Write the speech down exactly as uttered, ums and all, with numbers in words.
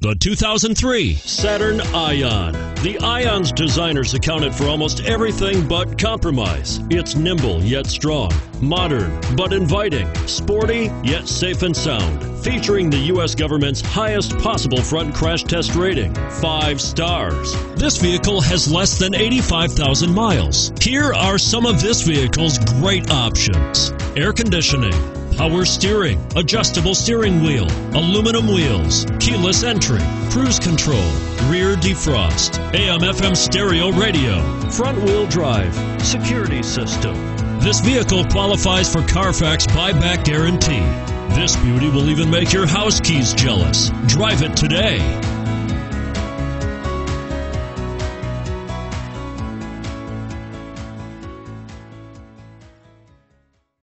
The two thousand three Saturn Ion. The Ion's designers accounted for almost everything but compromise. It's nimble yet strong, modern but inviting, sporty yet safe and sound. Featuring the U S government's highest possible front crash test rating, five stars. This vehicle has less than eighty-five thousand miles. Here are some of this vehicle's great options: air conditioning, power steering, adjustable steering wheel, aluminum wheels, keyless entry, cruise control, rear defrost, A M F M stereo radio, front wheel drive, security system. This vehicle qualifies for Carfax buyback guarantee. This beauty will even make your house keys jealous. Drive it today.